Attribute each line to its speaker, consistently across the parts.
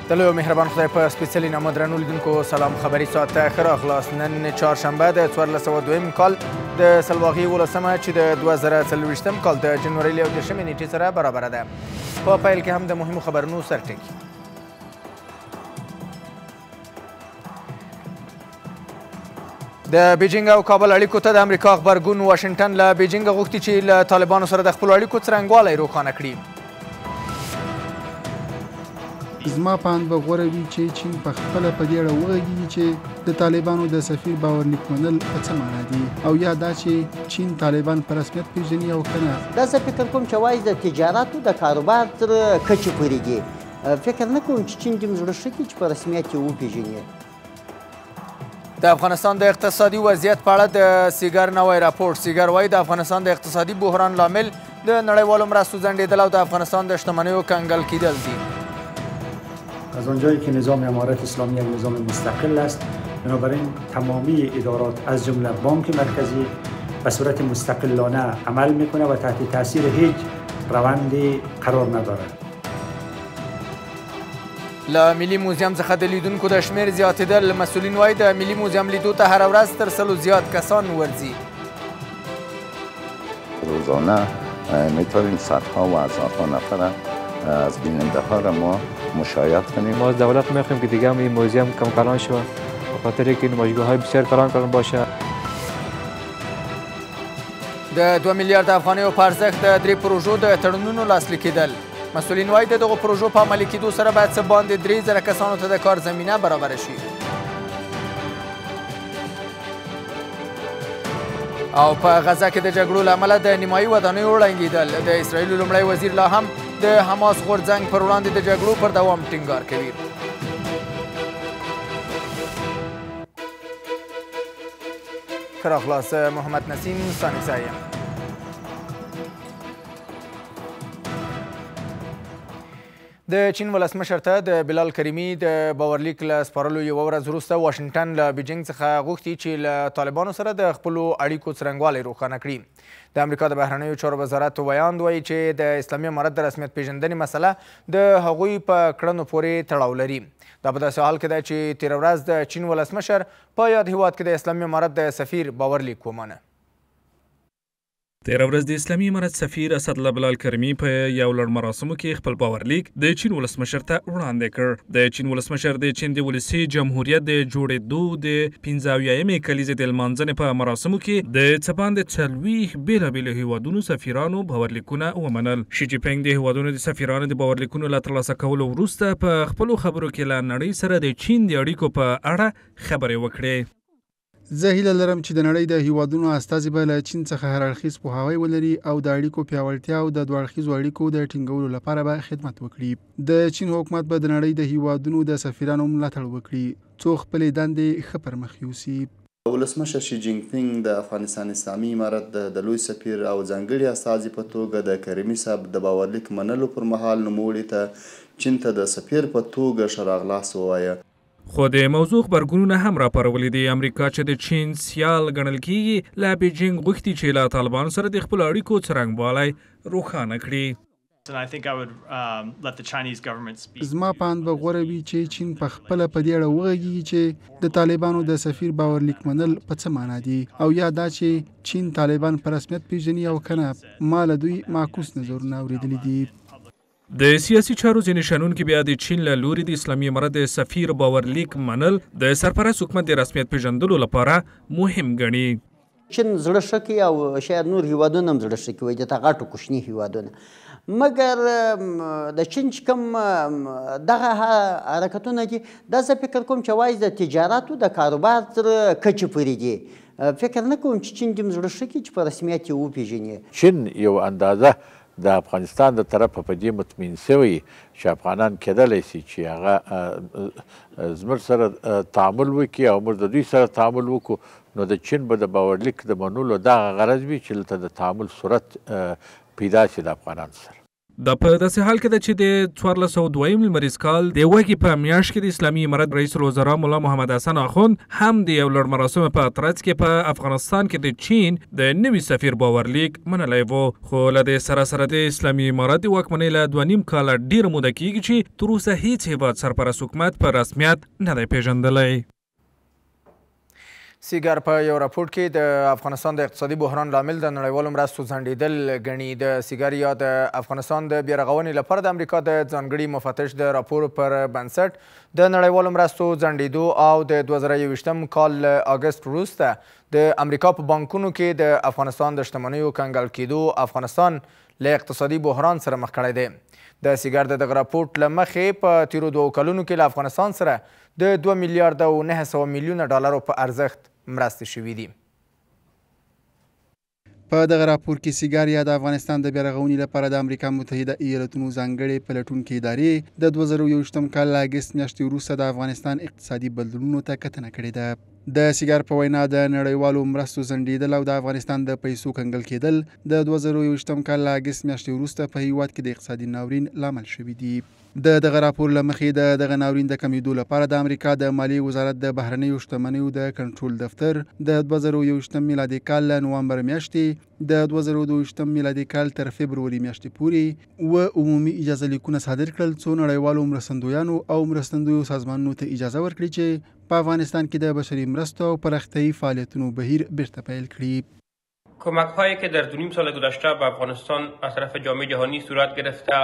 Speaker 1: د لوی مهربان خدای په سپېڅلي نامه درنو لیدونکو سلام خبري ساعت ته ښه راغلاست. نن چهارشنبه د 1402 کال د سلواغي 18مه چې د 2024 کال د جنوري له 11 نیټې سره برابره ده. په پیل کې هم د مهمو خبرونو سرټکي. د بیجینګ او کابل اړیکو ته د امریکا غبرګون. واشنګټن له بیجینګ غوښتي چې له طالبانو سره د خپلو اړیکو څرنګوالی روښانه کړي.
Speaker 2: زما په اند به غوره وي چې چین په خپله په دې اړه وغږېږي چې د طالبانو د سفیر باورلیک منل په څه معنا دي او یا دا چې چین طالبان په رسمیت پیژني او که نه.
Speaker 3: دا زه فکر کوم چې وایي د تجارت او د کاروبار تر کچې پورې دي. فکر نه کوم چې چین دومره ښه کړي چې په رسمیت یې وپیژني.
Speaker 1: د افغانستان د اقتصادي وضعیت په اړه د سیګر نوی راپورټ. سیګر وایي د افغانستان د اقتصادي بحران لامل د نړیوالو مرستو ځنډېدل او د افغانستان د شتمنیو کنګل کیدل دي.
Speaker 4: از آنجایی که نظام امارت اسلامی یک نظام مستقل است، بنابراین تمامی ادارات از جمله بانک مرکزی به صورت مستقلانه عمل میکنه و تحت تاثیر هیچ روندی قرار ندارد.
Speaker 1: له ملي موزیم څخه د لیدونکو د شمیر زیاتېدل. مسؤلین وایي د ملي موزیم لیدو ته هره ورځ تر 100 زیات کسان ورځي.
Speaker 5: روزانه میتونیم صدها و هزارها نفر از بیننده ها را ما مشاهده کنیم.
Speaker 6: ما از دولت میخوایم که دیگه هم این موزیم کم کلان شود به خاطر اینکه نمایشگاه های بسیار کلان باشه.
Speaker 1: د 2 میلیارد افغانیو په ارزښت د 3 پروژو د تړونونو لاسلیک کېدل. مسؤلین وایي د دغو پروژو په عملي کېدو سره باید څه باندې 3000 کسانو ته د کار زمینه برابره شي. او په غزه کې د جګړو له امله د نیمایي ودانیو ړنګېدل. د اسرائیلو لومړی وزیر لا هم د حماس غورځنګ پر وړاندې د جګړو پر دوام ټینګار کوي. ښه راغلاست. محمد نسیم سانیزی یم. د چین ولسمشر ته د بلال کریمي د باورلیک له سپارلو یوه ورځ وروسته واشنګټن له بیجینګ څخه غوښتي چې له طالبانو سره د خپلو اړیکو څرنګوالی روښانه کړي. د امریکا د بهرنیو چارو وزارت ویاند وایي چې د اسلامي امارت د رسمیت پیژندنې مسله د هغوی په کړنو پورې تړاو لري. دا په داسې حال کې ده چې تېره ورځ د چین ولسمشر په یاد هیواد کې د اسلامي امارت د سفیر باورلیک ومانه.
Speaker 7: تېره ورځ د اسلامي امارت سفیر اسدالله بلال کریمي په یو لړ مراسمو کې خپل باورلیک د چین ولسمشر ته وړاندې کړ. د چین ولسمشر د چین د ولسي جمهوریت د جوړېدو د 75مې کلیزې د لمانځنې په مراسمو کې د څه باندې 40 بېلابېلو هیوادونو سفیرانو باورلیکونه ومنل. شي جي پینګ د هیوادونو د سفیرانو د باورلیکونو له ترلاسه کولو وروسته په خپلو خبرو کې له نړۍ سره د چین د اړیکو په اړه خبرې وکړې.
Speaker 2: زه هیله لرم چې د نړۍ د هیوادونو استازي به له چین څخه هر اړخیز پوهاوی ولري او د اړیکو پیاوړتیا او د دوه اړخیزو اړیکو د ټینګولو لپاره به خدمت وکړي. د چین حکومت به د نړۍ د هیوادونو د سفیرانو ملاتړ وکړي څو خپلې دندې ښه پر مخ یوسي.
Speaker 8: ولسمشر شي جینګ پینګ د افغانستان اسلامي امارت د لوی سفیر او ځانګړي استازي په توګه د کریمي صاحب د باورلیک منلو پر مهال نوموړي ته چین ته د سفیر په توګه ښه راغلاست ووایه.
Speaker 7: خو د موضوع غبرګونونه هم راپارولي دي. امریکا چې د چین سیال ګڼل کیږي له بیجینګ غوښتي چې له طالبانو سره د خپلو اړیکو څرنګوالی روښانه کړي.
Speaker 2: زما په اند به غوره وي چې چین په خپله په دې اړه وغږېږي چې د طالبانو د سفیر باورلیک منل په څه معنا دي او یا دا چې چین طالبان په رسمیت پیژني او که نه. ما له دوی معکوس نظرونه اورېدلي دي.
Speaker 7: د سیاسي چارو ځینې شنونکي بیا د چین له لوري د اسلامي امارت د سفیر باورلیک منل د سرپرست حکومت د رسمیت پیژندلو لپاره مهم ګڼي.
Speaker 3: چین زړه ښه کوي او شاید نور هیوادونه هم زړه ښه کوي د تا غټو کوچني هیوادونه. مګر د چین چې کوم دغه حرکتونه دي دا زه فکر کوم چې وایي د تجارت او د کاروبار تر کچې پورې دي. فکر نه کوم چې چین دومره زړه ښه کړي چې په رسمیت یې وپیژني.
Speaker 9: چین یو اندازه د افغانستان د طرفه په دې مطمئن شوی چې افغانان کېدلی شي چې هغه زموږ سره تعامل وکړي او موږ د دوی سره تعامل وکړو، نو د چین به د باورلیک د منلو دغه غرض وي چې دلته د تعامل صورت پیدا شي د افغانانو سره.
Speaker 7: دا په داسې حال کې ده چې د 1402 لمریز کال د وږي په میاشت کې د اسلامي امارت رئیس الوزرا مولا محمد حسن اخوند هم د یو لوړ مراسمو په ترڅ کې په افغانستان کې د چین د نوي سفیر باورلیک منلی و، خو له دې سره د اسلامي امارت د واکمنۍ له 2.5 کاله ډیره موده کېږي چې تر اوسه هیڅ هیواد سرپرست حکومت په رسمیت نه دی پیژندلی.
Speaker 1: سیګر په یو راپورټ کې د افغانستان د اقتصادي بحران لامل د نړیوالو مرستو ځنډېدل ګڼي. د سیګر یا د افغانستان د بیا رغونې لپاره د امریکا د ځانګړي مفتش د راپور پر بنسټ د نړیوالو مرستو ځنډېدو او د 2021 کال له اګست وروسته د امریکا په بانکونو کې د افغانستان د شتمنیو کنګل کېدو افغانستان له اقتصادي بحران سره مخ کړی دی. د سیګر د دغه راپورټ له مخې په تیرو 2 کلونو کې له افغانستان سره د 2 میلیارډ او 900 میلیونه ډالرو په ارزښت مرستې شوي دي.
Speaker 2: په دغه راپور کې سیګر یا د افغانستان د بیا رغونې لپاره د امریکا متحده ایالتونو ځانګړې پلټونکې ادارې د 2021 کال له اګست میاشتې وروسته د افغانستان اقتصادي بدلونونو ته کتنه کړې ده. د سیګر په وینا د نړیوالو مرستو ځنډېدل او د افغانستان د پیسو کنګل کېدل د 2021 کال له اګست میاشتې وروسته په هیواد کې د اقتصادي ناورین لامل شوي دي. د دغه راپور له مخې د دغه ناورین د کمیدو لپاره د امریکا د مالیې وزارت د بهرنیو شتمنیو د کنټرول دفتر د 2021 میلادي کال له نومبر میاشتې د 2022 میلادي کال تر فبروري میاشتې پورې عمومي اجازه لیکونه صادر کړل څو نړیوالو مرستندویانو او مرستندویو سازمانونو ته اجازه ورکړي چې په افغانستان کې د بشري مرستو او پراختیایي فعالیتونو بهیر بیرته پیل کړي.
Speaker 10: کمک‌هایی که در 2.5 سال گذشته به افغانستان از طرف جامعه جهانی صورت گرفته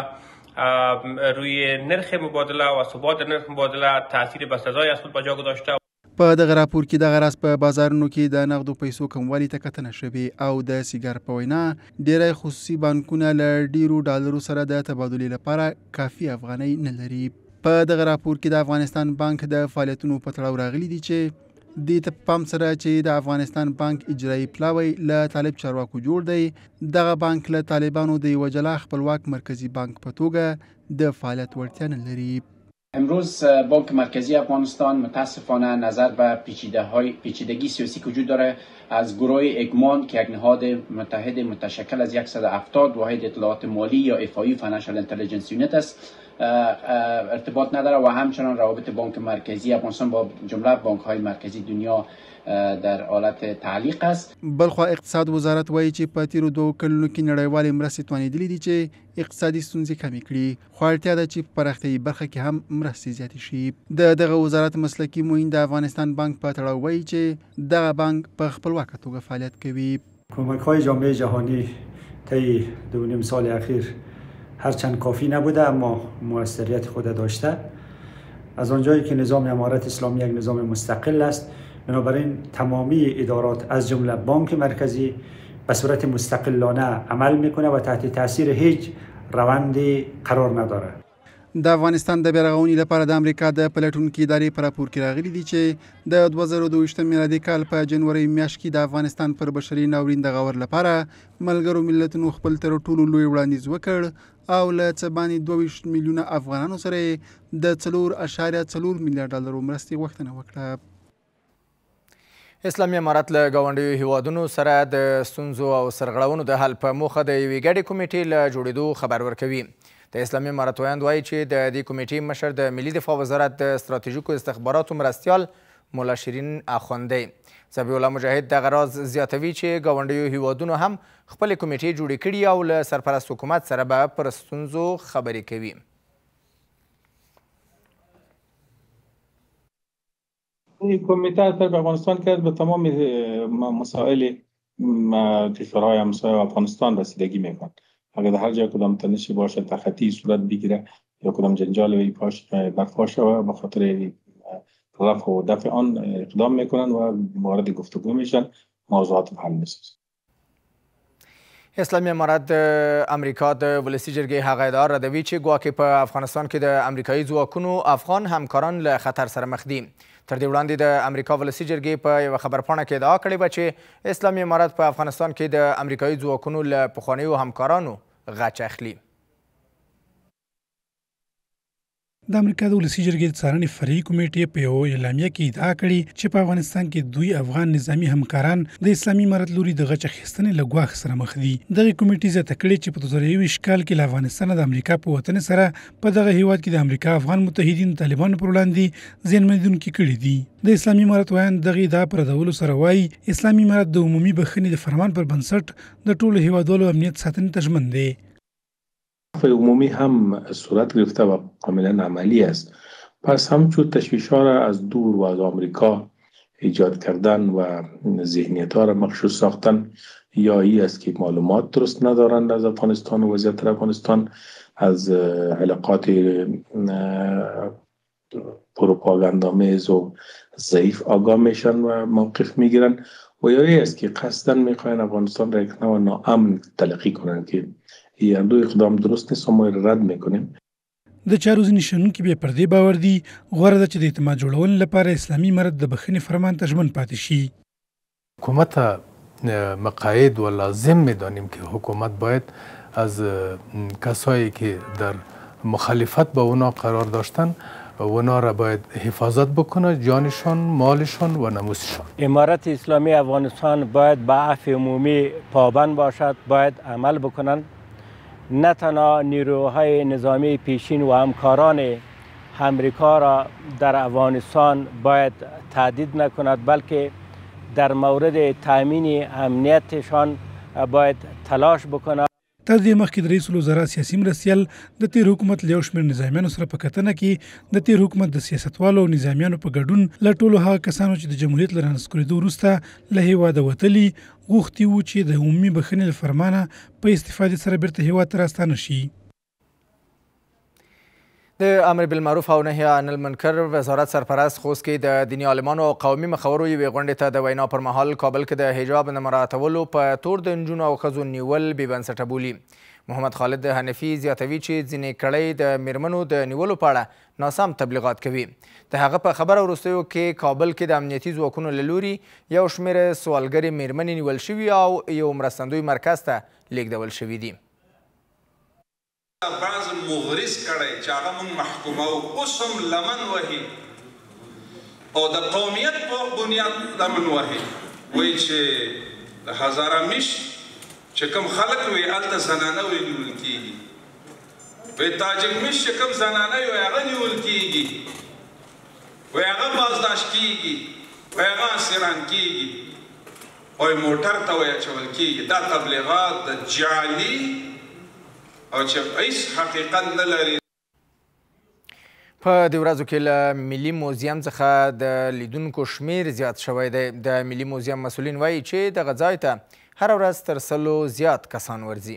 Speaker 10: روی نرخ مبادله و ثبات نرخ مبادله تاثیر بسزای از خود به جا گذاشته.
Speaker 2: په دغه راپور کې دغه راز په بازارونو کې د نغدو پیسو کموالي ته کتنه شوې او د سیګر په وینا ډېری خصوصي بانکونه له ډیرو ډالرو سره د تبادلې لپاره کافي افغانۍ نه لري. په دغه راپور کې د افغانستان بانک د فعالیتونو په تړاو راغلي دي چې دې ته په پام سره چې د افغانستان بانک اجرایي پلاوی له طالب چارواکو جوړ دی. دغه بانک له طالبانو د یوه جلا خپلواک مرکزی بانک په توګه د فعالیت وړتیا نه لري.
Speaker 11: امروز بانک مرکزی افغانستان متاسفانه نظر به پیچیدگی سیاسی که وجود داره از گروه اگمان که یک نهاد متحد متشکل از 170 واحد اطلاعات مالی یا FIU فاینانشال اینتلیجنس یونیت است ارتباط نداره و همچنان روابط بانک مرکزی افغانستان با جمله بانک های مرکزی دنیا در حالت تعلیق است.
Speaker 2: بلخوا اقتصاد وزارت وایي چې په تیرو 2 کلونو کې نړیوالې مرستې توانېدلې دي چې اقتصادي ستونزې کمې کړي، خو اړتیا ده چې په پراختیایي برخه کې هم مرستې زیاتې شي. د دغه وزارت مسلکي معین د افغانستان بانک په تړاو وایي چې دغه بانک په خپلواکه توګه فعالیت کوي.
Speaker 4: کمک‌های جامعه جهانی طی 2.5 سال اخیر هرچند کافی نبوده اما موثریت خود داشته. از آنجایی که نظام امارت اسلامی یک نظام مستقل است، بنابراین تمامی ادارات از جمله بانک مرکزی به صورت مستقلانه عمل میکنه و تحت تاثیر هیچ روندی قرار نداره.
Speaker 2: د افغانستان د بیا رغونې لپاره د امریکا د پلټونکې ادارې په راپور کې راغلي دي چې د 2022 میلادي کال په جنوري میاشت کې د افغانستان پر بشري ناورین د غور لپاره ملګرو ملتونو خپل تر ټولو لوی وړاندیز وکړ او له څه باندې 22 میلیونه افغانانو سره د 4.4 میلیارډ ډالرو مرستې غوښتنه وکړه.
Speaker 1: اسلامي امارت له ګاونډیو هیوادونو سره د ستونزو او سرغړونو د حل په موخه د یوې ګډې کمیټې له جوړېدو خبر ورکوي. د اسلامي امارت ویاند وایي چې د دې کمیټې مشر د ملي دفاع وزارت د ستراتیژیکو استخباراتو مرستیال مولا شیرین اخوند دی. ذبیح الله مجاهد دغه راز زیاتوي چې ګاونډیو هیوادونو هم خپلې کمیټې جوړې کړي او له سرپرست حکومت سره به پر ستونزو خبرې کوي.
Speaker 12: کمیته در افغانستان کرد به تمام مسائل کشورهای همسایه افغانستان رسیدگی میکند. اگر در هر جای کدام تنشی باشه تخطی صورت بگیره یا کدام جنجال برپا شود به خاطر رفع و دفع آن اقدام میکنن و وارد گفتگو میشن، موضوعات حل میسازن.
Speaker 1: اسلامي امارت د امریکا د ولسي جرګې هغه ادعا ردوي چې ګواکې په افغانستان کې د امریکایي ځواکونو افغان همکاران له خطر سره مخ دي. تر دې وړاندې د امریکا ولسي جرګې په یوه خبرپاڼه کې ادعا کړې وه چې اسلامي امارت په افغانستان کې د امریکایي ځواکونو له پخوانیو همکارانو غچ اخلي.
Speaker 2: د امریکا د ولسي جرګې د څارنې فرعي کمیټې په یو اعلامیه کې ادعا کړې چې په افغانستان کې دوی افغان نظامي همکاران د اسلامي امارت لوري د غچ اخیستنې له ګواښ سره مخ دي. دغه کمیټې زیاته کړې چې په 2021 کال کې له افغانستان د امریکا په وطن سره په دغه هیواد کې د امریکا افغان متحدین طالبانو پر وړاندې زیانمنونکي کړي دي. د اسلامي امارت وایان دغه ادعا پر ردولو سره وایي اسلامي امارت د عمومي بخښنې د فرمان پر بنسټ د ټولو هیوادوالو امنیت ساتنې ته ژمن دی.
Speaker 12: عمومی هم صورت گرفته و کاملا عملی است. پس همچون تشویش‌ها را از دور و از آمریکا ایجاد کردن و ذهنیت‌ها را مغشوش ساختن یا ای است که معلومات درست ندارند از افغانستان و وضعیت در افغانستان، از علاقات پروپاگاندآمیز و ضعیف آگاه میشن و موقف میگیرن، و یا ای است که قصداً میخواین افغانستان را یک نوع ناامن تلقی کنند که این دو اقدام درست نیست و ما رد میکنیم.
Speaker 2: د چارو ځینې شنونکي بیا پر دې باور دي غوره ده چې د اعتماد جوړولو لپاره اسلامي امارت د بخښنې فرمان ته ژمن پاتې شي.
Speaker 13: حکومت مقاید و لازم میدانیم که حکومت باید از کسایی که در مخالفت با اونا قرار داشتن اونا را باید حفاظت بکنه، جانشان، مالشان و ناموسشان.
Speaker 14: امارت اسلامی افغانستان باید به عفو عمومی پابند باشد، باید عمل بکنند. نه تنها نیروهای نظامی پیشین و همکاران امریکا را در افغانستان باید تهدید نکند، بلکه در مورد تامین امنیتشان باید تلاش بکند.
Speaker 2: تر دې مخکې د رئیس الوزرا سیاسي مرستیال د تیر حکومت له یو شمېر نظامیانو سره په کتنه کې د تیر حکومت د سیاستوالو او نظامیانو په ګډون له ټولو هغه کسانو چې د جمهوریت له رانسکورېدو وروسته له هیواده وتلي غوښتي وو چې د عمومي بخښنې له فرمانه په استفادې سره بیرته هیواد ته راستانه شي.
Speaker 1: د امر بالمعروف او نهي عن المنکر وزارت سرپرست خوست کې د دیني عالمانو او قومي مخورو یوې غونډې ته د وینا پر مهال کابل کې د حجاب نه مراعاتولو په تور د نجونو او ښځو نیول بې بنسټه بولي. محمد خالد حنفي زیاتوي چې ځینې کړۍ د میرمنو د نیولو په اړه ناسم تبلیغات کوي. د هغه په خبره وروستیو کې کابل کې د امنیتي ځواکونو له لوري یو شمېر سوالګرې میرمنې نیول شوي او یو مرستندوی مرکز ته لیږدول شوي دي.
Speaker 15: بعض مغرض کړی چې هغه موږ محکومه او اوس هم لمن وهي او د قومیت په بنیاد لمن وهي، وایي چې د هزاره میشت چې کوم خلک وي هلته زنانه وي نیول کېږي، وایي تاجک میشت چې کوم زنانه وي هغه نیول کېږي، وایي هغه بازداشت کېږي، وایي هغه اسیران کېږي، وایي موټر ته وایي اچول کېږي. دا تبلیغات د جعلي او چې هیڅ حقیقت نه لري.
Speaker 1: په دې ورځو کې له ملي موزیم څخه د لیدونکو شمیر زیات شوی دی. د ملي موزیم مسؤلین وایي چې دغه ځای ته هره ورځ تر 100 زیات کسان ورځي.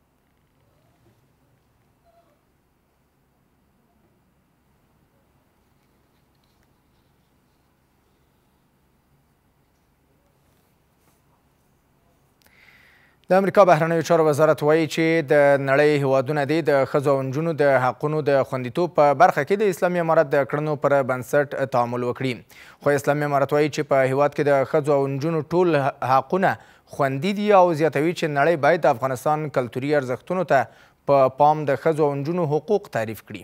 Speaker 1: د امریکا بهرنیو چارو وزارت وایي چې د نړۍ هیوادونه دي د ښځو او نجونو د حقونو د خوندیتوب په برخه کې د اسلامي امارت د کړنو پر بنسټ تعامل وکړي. خو اسلامي امارت وایي چې په هیواد کې د ښځو او نجونو ټول حقونه خوندي دي او زیاتوي چې نړۍ باید د افغانستان کلتوري ارزښتونو ته په پام د ښځو او نجونو حقوق تعریف کړي.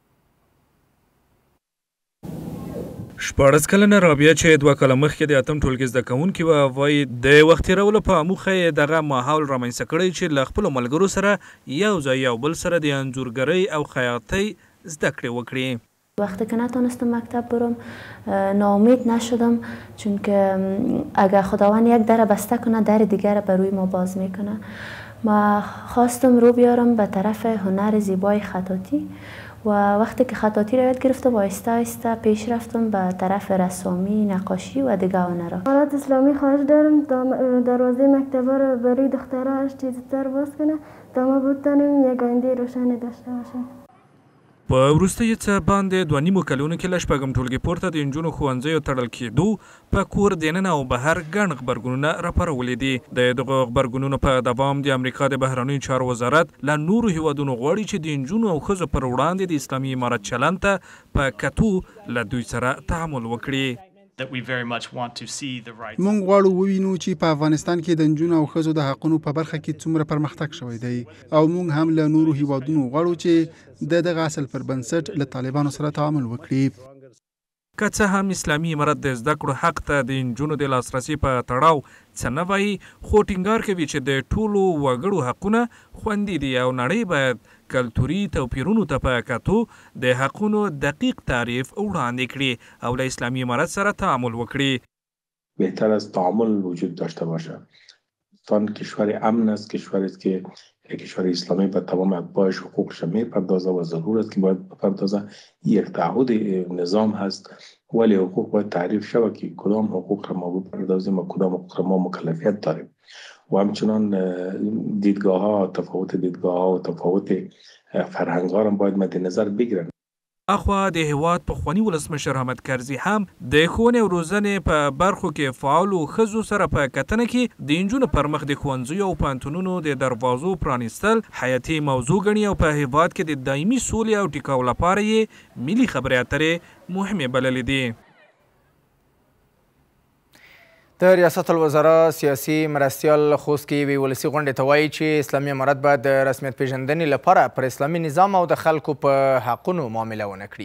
Speaker 7: 14 کلنه رابعه چې 2 کاله مخکې د اتم ټولګي زده کوونکې وه، وایي د وخت تېرولو په موخه یې دغه ماحول رامنځته کړی چې له خپلو ملګرو سره یو ځای یو بل سره د انځورګرۍ او خیاطۍ زده کړې وکړي.
Speaker 16: وقتی که نتونستم مکتب برم ناامید نشدم، چون که اگر خداوند یک در بسته کنه در دیگر بر روی ما باز میکنه. ما خواستم رو بیارم به طرف هنر زیبای خطاطی و وقتی که خطاطی رو یاد گرفتم آهسته آهسته پیش رفتم به طرف رسامی، نقاشی و دیگه هنرها.
Speaker 17: امارت اسلامی خواهش دارم دروازه مکتبه رو برای دخترها هر چیز زودتر باز کنه تا ما بتونیم یک آینده روشنی داشته باشیم.
Speaker 7: په وروستیو څه باندې 2.5 کلونو کې له شپږم ټولګي پورته د نجونو ښوونځیو تړل کېدو په کور دننه او بهر ګڼ غبرګونونه راپارولي دي. د دغو غبرګونونو په دوام د امریکا د بهرنیو چارو وزارت له نورو هیوادونو غواړي چې د نجونو او ښځو پر وړاندې د اسلامي امارت چلند ته په کتو له دوی سره تعامل وکړي.
Speaker 2: موږ غواړو ووینو چې په افغانستان کې د نجونو او ښځو د حقونو په برخه کې څومره پرمختګ شوی دی او موږ هم له نورو هیوادونو غواړو چې دغه اصل پر بنسټ له طالبانو سره تعامل وکړي.
Speaker 7: که څه هم اسلامي امارت د زده کړو حق ته د نجونو د لاسرسي په تړاو څه نه وایي، خو ټینګار کوي چې د ټولو وګړو حقونه خوندي دي او نړۍ باید کلتوري توپیرونو ته په کتو د حقونو دقیق تعریف وړاندې کړي او له اسلامي امارت سره تعامل وکړي.
Speaker 12: بهتر از تعامل وجود داشته باشه. پاکستان کشور امن است، کشوری است که کشور اسلامی به تمام اتباعش حقوقش میپردازه و ضرور است که باید بپردازه. یک تعهد نظام هست ولی حقوق باید تعریف شود که کدام حقوق را ما بپردازیم و کدام حقوق را ما مکلفیت داریم و همچنان دیدگاه ها و تفاوت فرهنگ ها را باید مد نظر بگیرن.
Speaker 7: اخوا د هیواد پخواني ولسمشر حامد کرزي هم د ښوونې او روزنې په برخو کې فعالو ښځو سره په کتنه کې د نجونو پر مخ د ښوونځیو او پوهنتونونو د دروازو پرانیستل حیاتي موضوع ګڼي او په هیواد کې د دایمي سولې او ټیکاو لپاره یې ملي خبرې اترې مهمې بللې دي.
Speaker 1: د ریاست الوزرا سیاسي مرستیال خوست کې یوې ولسي غونډې ته وایي چې اسلامي امارت باید د رسمیت پیژندنې لپاره پر اسلامي نظام او د خلکو په حقونو معامله ونه کړي.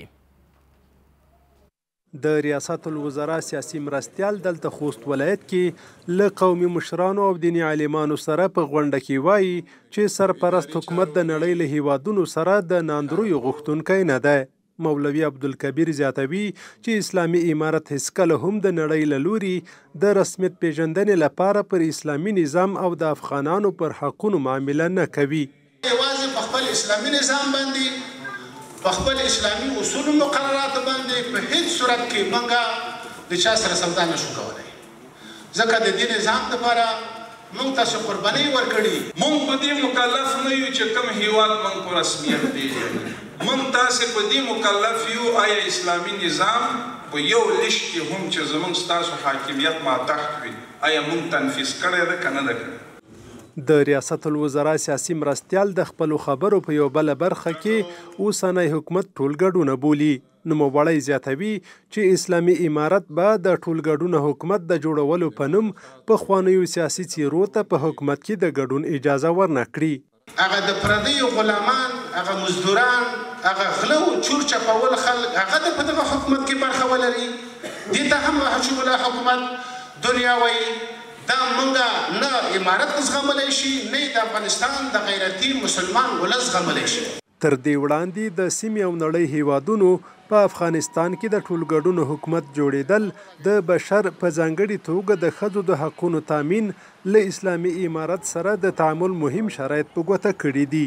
Speaker 18: د ریاست الوزرا سیاسي مرستیال دلته خوست ولایت کې له قومي مشرانو او دیني عالمانو سره په غونډه کې وایي چې سرپرست حکومت د نړۍ له هیوادونو سره د ناندرویو غوښتونکی نه دی. مولوي عبدالکبیر زیاتوي چې اسلامي امارت هیڅکله هم د نړۍ له لوري د رسمیت پیژندنې لپاره پر اسلامي نظام او د افغانانو پر حقونو معامله نه کوي.
Speaker 19: یوازې په خپل اسلامي نظام باندې په خپل اسلامي اصولو مقرراتو باندې په هیڅ صورت کې موږ د چا سره سودا نشو کولی، ځکه د دې نظام لپاره موږ تاسو قربانۍ ورکړي.
Speaker 15: موږ په دې مکلف نه یو چې کوم هیواد موږ په رسمیت پیژنو. من تاسې په دې مکلف یو آیا اسلامي نظام په یو لیست کې هم چې زموږ ستاسو حاکمیت ماتحت وي آیا موږ تنفیذ کړی ده که نه ده کړی.
Speaker 18: د ریاست الوزرا سیاسي مرستیال د خپلو خبرو په یو بله برخه کې اوسنی حکومت ټولګډونه بولي. نوموړی زیاتوي چې اسلامي امارت به د ټولګډونه حکومت د جوړولو په نوم پخوانیو سیاسي څیرو ته په حکومت کې د ګډون اجازه ورنه کړي.
Speaker 19: هغه د پردیو غلامان، هغه مزدوران، هغه غلو چور چپول خلک هغه د په دغه حکومت کې برخه ولري. دې ته هم حجوب الله حکومت دنیا وایي. دا موږ نه امارت زغملی شي نه د افغانستان د غیرتي مسلمان ولس زغملی شي.
Speaker 18: تر دې وړاندې د سیمې او نړۍ هیوادونو په افغانستان کې د ټولګډونو حکومت جوړېدل د بشر په ځانګړي توګه د ښځو د حقونو تامین له اسلامي امارت سره د تعامل مهم شرایط په ګوته کړي دي.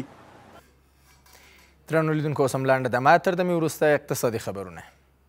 Speaker 1: درنو لیدونکو اوس هم لنډه دمه تر دمې وروسته اقتصادي خبرونه.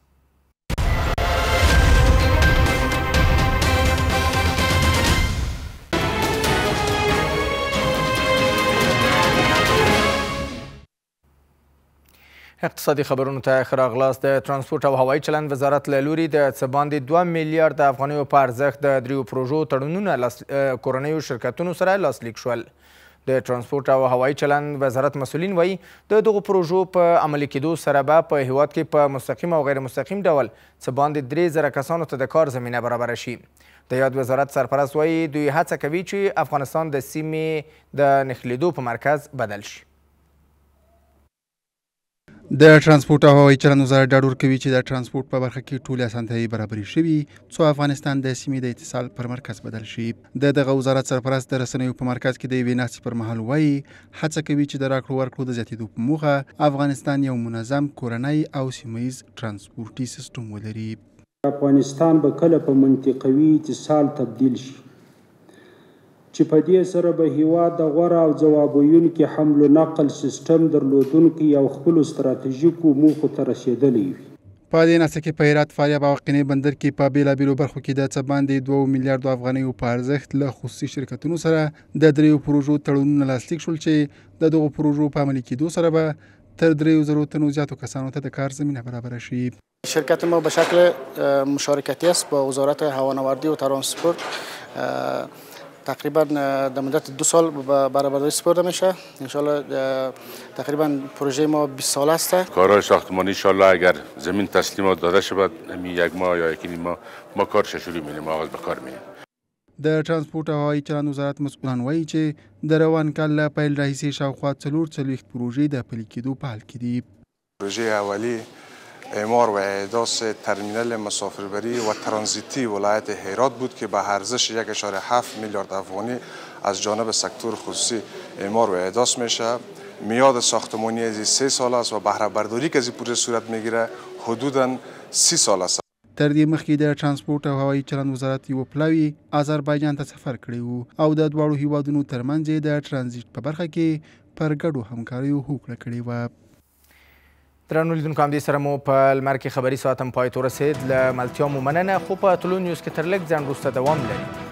Speaker 1: اقتصادي خبرونو ته ښه راغلاست. د ترانسپورټ او هوایي چلند وزارت له لوري د څه باندې 2 میلیارډ افغانیو په ارزښت د 3 پروژو تړونونه کورنیو شرکتونو سره لاسلیک شول. د ترانسپورټ او هوایي چلند وزارت مسؤلین وایي د دغو پروژو په عملي کېدو سره به په هیواد کې په مستقیم او غیر مستقیم ډول څه باندې 3000 کسانو ته د کار زمینه برابره شي. د یاد وزارت سرپرست وایي دوی هڅه کوي چې افغانستان د سیمې د نښلېدو په مرکز بدل شي.
Speaker 2: د ترانسپورټ او هوایي چلند وزارت ډاډ ورکوي چې د ترانسپورټ په برخه کې ټولې اسانتیاوې برابرې شوي څو افغانستان د سیمې د اتصال پر مرکز بدل شي. د دغه وزارت سرپرست د رسنیو په مرکز کې د یوې ناستې پر مهال وایي هڅه کوي چې د راکړو ورکړو د زیاتېدو په موخه افغانستان یو منظم کورنی او سیمه ییز ترانسپورټي سیستم ولري.
Speaker 20: افغانستان به کله په منطقوي اتصال تبدیل شي چې په دې سره به هیواد د غوره او ځواب ویونکي حمل و نقل سیستم درلودونکي او خپلو ستراتیژیکو موخو ته رسېدلی وي.
Speaker 2: په دې ناسته کې په هرات، فاریاب او قینې بندر کې په بېلابېلو برخو کې د څه باندې 2 میلیارډو افغانیو په ارزښت له خصوصي شرکتونو سره د 3 پروژو تړونونه لاسلیک شول چې د دغو پروژو په عملي کېدو سره به تر 3000 تنو زیاتو کسانو ته د کار زمینه برابره شي.
Speaker 21: شرکت ما به شکل مشارکتی است با وزارت هوانوردی و ترانسپورت تقریبا در مدت 2 سال برآورداری سپرده میشه. انشالله تقریبا پروژه ما 20 ساله است.
Speaker 22: کارهای ساختمانی انشالله اگر زمین تسلیمات داده شود همین 1 ماه یا 1.5 ماه ما کارش شروع می‌کنیم، آغاز به کار می‌کنیم.
Speaker 2: د ترانسپورت او هوایي چلند وزارت مسؤلان وایي چې د روان کال له پیل راهیسې شاوخوا 44 پروژې د پلي کېدو په حال کې دي.
Speaker 23: پروژه اولی اعمار و احداث ترمینال مسافربری و ترانزیتی ولایت هرات بود که به ارزش 1.7 میلیارد افغانی از جانب سکتور خصوصی اعمار و احداث میشه. میاد ساختمانی از 3 سال است و بهره برداری که از این پروژه صورت میگیره حدوداً 30 سال است.
Speaker 2: تر دې مخکې د ترانسپورت او هوایي چلند وزارت یو پلاوی آذربایجان ته سفر کړی وو او د دواړو هیوادونو ترمنځ د ترانزیت په برخه کې پر ګډو همکاریو هوکړه کړې وه.
Speaker 1: درنو لیدونکو همدې سره مو په لمر کې خبري ساعت هم پای ته ورسېد. له ملتیا مو مننه، خو په طلوع نیوز کې تر لږ ځنډ وروسته دوام لري.